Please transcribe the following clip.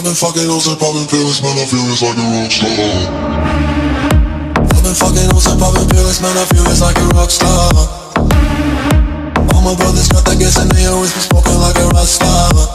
I've been fucking hoes and popping pills, man, I feel it's like a rock star. I've been fucking hoes and popping pills, man, I feel it's like a rock star. All my brothers got that gas and they always be smoking like a rock star.